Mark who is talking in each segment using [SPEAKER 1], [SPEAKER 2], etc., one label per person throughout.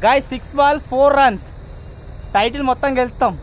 [SPEAKER 1] Guys 6 ball 4 runs title మొత్తం గెలుస్తాం.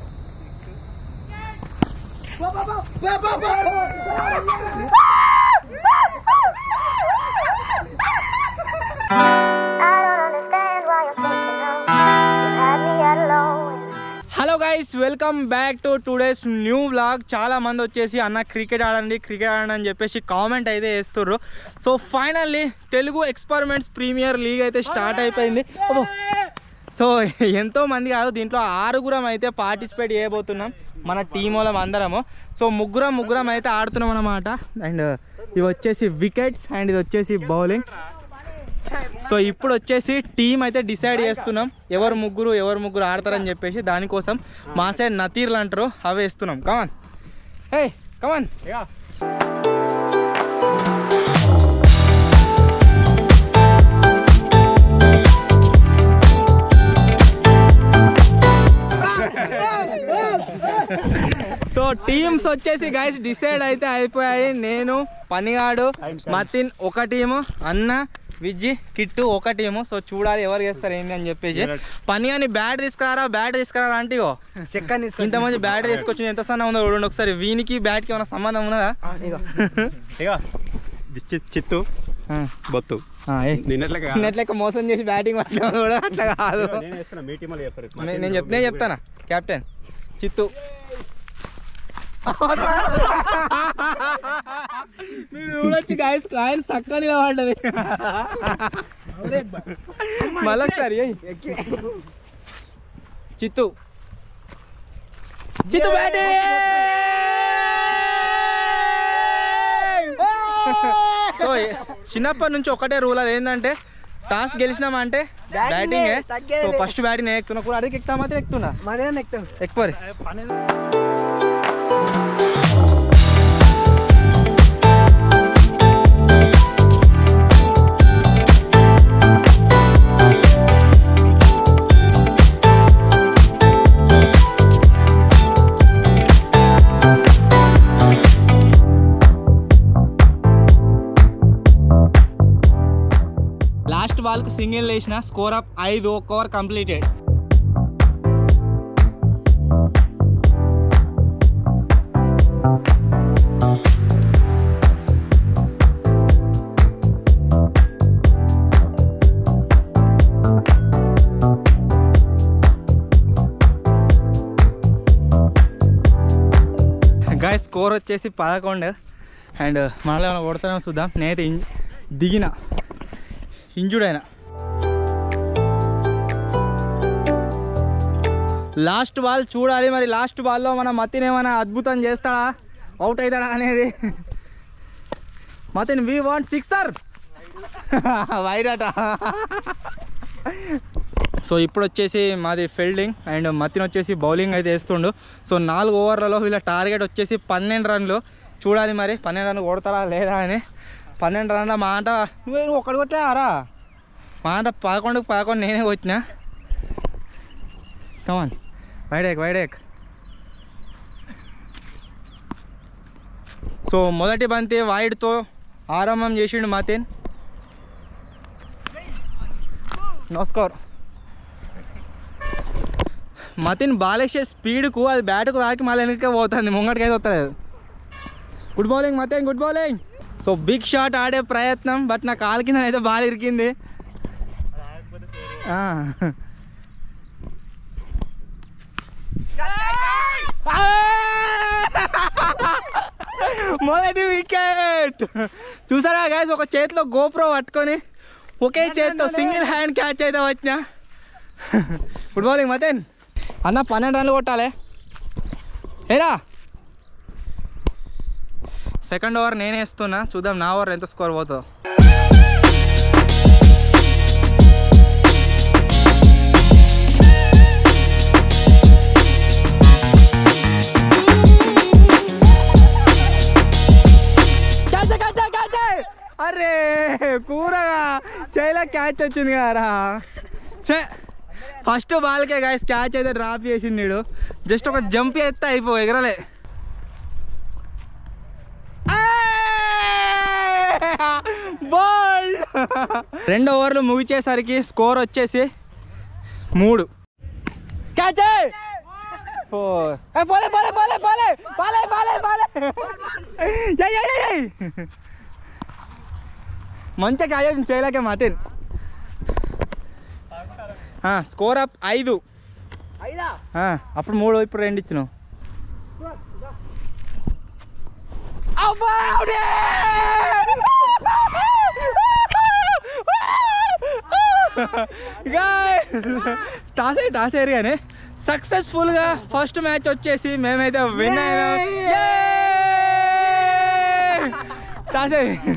[SPEAKER 1] Hello guys, welcome back to today's new vlog. చాలా మంది వచ్చేసి అన్న క్రికెట్ ఆడండి అని చెప్పేసి కామెంట్ అయితే వేస్తుర్రు. So finally Telugu experiments premier league అయితే స్టార్ట్ అయిపోయింది. సో ఎంతో మంది కాదు, దీంట్లో 6 అయితే పార్టిసిపేట్ చేయబోతున్నాం మన టీం వాళ్ళం అందరము. సో ముగ్గురం అయితే ఆడుతున్నాం అన్నమాట. అండ్ ఇవి వచ్చేసి వికెట్స్ అండ్ ఇది వచ్చేసి బౌలింగ్. సో ఇప్పుడు వచ్చేసి టీం అయితే డిసైడ్ చేస్తున్నాం ఎవరు ముగ్గురు ఆడతారని చెప్పేసి. దానికోసం మా సైడ్ నతీర్లు అంటారు, అవి వేస్తున్నాం. Come on, hey come on. So teams వచ్చేసి గైస్ డిసైడ్ అయితే అయిపోయాయి. నేను, పనిగాడు, మతిన్ ఒక టీము, అన్న, విజ్జి, కిట్టు ఒక టీము. సో చూడాలి ఎవరు చేస్తారు ఏంటి అని చెప్పేసి. పనిగాని బ్యాట్ తీసుకురారా అంటే ఇంతమంది బ్యాట్ తీసుకొచ్చి ఎంత సన్న ఉందో చూడండి ఒకసారి. వీనికి బ్యాట్కి ఏమైనా సంబంధం ఉన్నదా?
[SPEAKER 2] చిత్తు బొత్తు
[SPEAKER 1] నిన్నట్లెక్క మోసం చేసి బ్యాటింగ్ కూడా అట్లా కాదు. నేను చెప్తానా కెప్టెన్ చిత్తు. మీరు చూడొచ్చు గాయస్, ఆయన చక్కగా నిలబడ్డది. మళ్ళొకసారి చిత్తు బ్యాటింగ్. సో చిన్నప్పటి నుంచి ఒకటే రూల్, అది ఏంటంటే టాస్ గెలిచినామంటే బ్యాటింగే. సో ఫస్ట్ బ్యాటింగ్ నేను ఎక్కుతున్నా కూడా, అడిగి ఎక్కుతా మాత్రం ఎక్కుతున్నా ఎక్కువ. లాస్ట్ బాల్ కు సింగిల్ వేసిన, score up 5, 1 over completed. Guys score వచ్చేసి 11. అండ్ మనలో ఏమైనా కొడతామో చూద్దాం. నేనైతే దిగిన ఇంజుర్డ్ అయినా. లాస్ట్ బాల్ చూడాలి మరి. లాస్ట్ బాల్లో మన మతిన్ ఏమైనా అద్భుతం చేస్తాడా, అవుట్ అవుతాడా అనేది. Matin we want sixer, wide అట. సో ఇప్పుడు వచ్చేసి మాది ఫీల్డింగ్ అండ్ మతిన్ వచ్చేసి బౌలింగ్ అయితే వేస్తుండు. సో 4 ఓవర్లలో వీళ్ళ టార్గెట్ వచ్చేసి 12 రన్లు. చూడాలి మరి 12 రన్లు కొడతారా లేదా అని. 12 రన్ల మా అంట నువ్వు ఒక్కడు కొట్టారా, మా అంట 11కు 11 నేనే కొట్టినా. కమాన్ వైడేక్. సో మొదటి బంతి వైడ్తో ఆరంభం చేసిండు మతిన్. No score. మతిన్ బాలేసే స్పీడ్కు అది బ్యాట్కు తాకి మళ్ళీ వెనక్కి పోతుంది, ముంగటికి అయితే వస్తలేదు. Good bowling Matin, good bowling. So big shot ఆడే ప్రయత్నం, బట్ నా కాలు కింద అయితే బాల్ ఇరికింది. మొదటి వికెట్ చూసారా గైస్, ఒక చేతిలో గోప్రో పట్టుకొని ఒకే చేతితో సింగిల్ హ్యాండ్ క్యాచ్ అయితే వచ్చిన. Good bowling Matin. అన్న 12 రన్లు కొట్టాలి. ఏరా సెకండ్ ఓవర్ నేను వేస్తున్నా, చూద్దాం నా ఓవర్ ఎంత స్కోర్ పోతుందో. అరే కూరగా చేయలే క్యాచ్ వచ్చింది కదరా. ఫస్ట్ బాల్కే గాయస్ క్యాచ్ అయితే డ్రాప్ చేసిండు. జస్ట్ ఒక జంప్ అయితే అయిపో, ఎగరలే. బాల్ 2 ఓవర్లు ముగిచేసరికి స్కోర్ వచ్చేసి 3 క్యాచ్ 4 పోలే పోలే పోలే పోలే పోలే పోలే పోలే మంచిగా క్యాచ్ చేయలేకే మార్టిన్ స్కోర్ అప్ 5 అప్పుడు 3 ఇప్పుడు 2 ఇచ్చినావు టాస్ ఏరియానే సక్సెస్ఫుల్గా ఫస్ట్ మ్యాచ్ వచ్చేసి మేమైతే విన్ అయినాం టాస్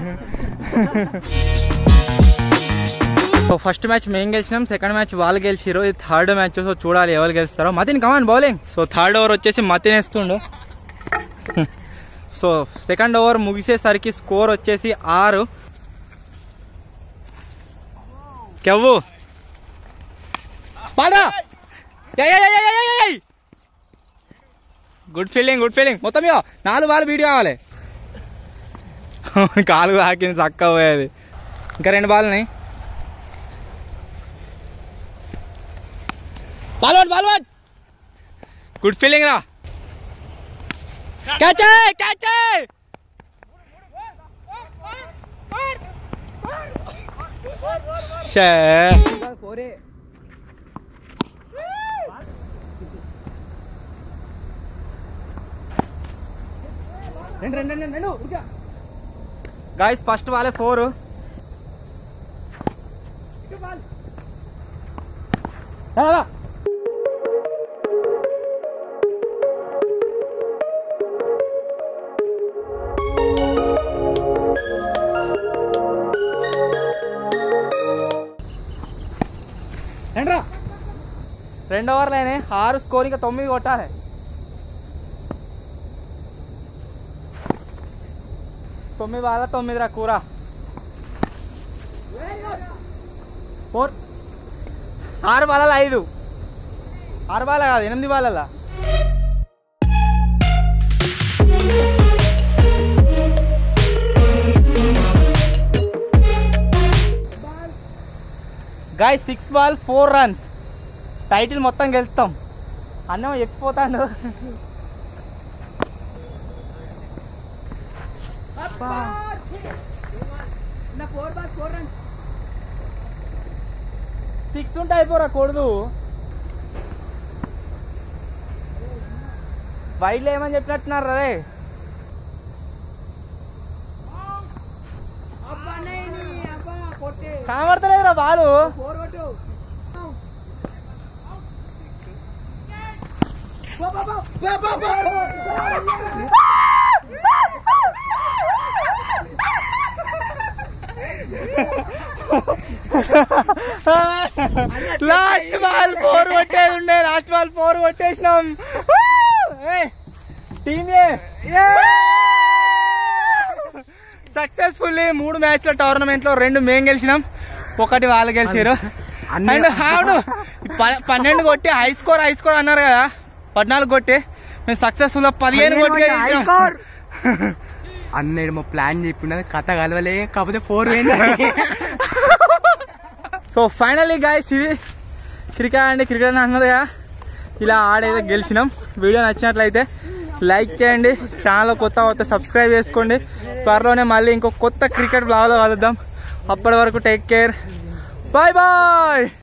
[SPEAKER 1] సో ఫస్ట్ మ్యాచ్ మేము గెలిచినాం సెకండ్ మ్యాచ్ వాళ్ళు గెలిచిరు ఇది థర్డ్ మ్యాచ్ సో చూడాలి ఎవరు గెలుస్తారో Matin come on bowling so third over వచ్చేసి మతిన్ వేస్తుండు సో సెకండ్ ఓవర్ ముగిసేసరికి స్కోర్ వచ్చేసి 6 కెవ్వు బాగా గుడ్ ఫీలింగ్ మొత్తం 4 బాల్ వీడియో కావాలి కాలు తాకింది చక్క పోయేది ఇంకా 2 బాల్ని బాల్ గుడ్ ఫీలింగ్ రా క్యాచ్ గాయ్స్ ఫస్ట్ బాలే 4 2 ఓవర్లైనా 6 స్కోర్ ఇంకా 9 కొట్టాలి 9 బాల 9 రా కూర 6 బాల 5 6 బాల కాదు 8 బాల గాయ్స్ 6 బాల్ 4 రన్స్ టైటిల్ మొత్తం గెలుస్తాం అన్నం ఎక్కిపోతాడు 6 ఉంటే అయిపోరా కొడదు వైడ్లో ఏమని చెప్పినట్టున్నారు రే కనబడతలేదురా బాలు లాస్ట్ బాల్ 4 కొట్టేది ఉండే లాస్ట్ బాల్ 4 కొట్టేసినాం టీమ్ సక్సెస్ఫుల్లీ 3 మ్యాచ్ల టోర్నమెంట్ లో 2 మేము గెలిచినాం 1 వాళ్ళు గెలిచారు అండ్ అవును 12 కొట్టి హై స్కోర్ అన్నారు కదా 14 కొట్టి మేము సక్సెస్ఫుల్ 15 కొట్టి
[SPEAKER 3] అన్నయ్య మా ప్లాన్ చెప్పినది కథ కలవలే కాకపోతే 4
[SPEAKER 1] సో ఫైనల్లీ గాయ్స్ ఇది క్రికెట్ అన్నదిగా ఇలా ఆడేదో గెలిచినాం వీడియో నచ్చినట్లయితే లైక్ చేయండి ఛానల్ కొత్త అవుతే సబ్స్క్రైబ్ చేసుకోండి త్వరలోనే మళ్ళీ ఇంకో కొత్త క్రికెట్ బ్లాగ్లో కలుద్దాం అప్పటి వరకు టేక్ కేర్ బాయ్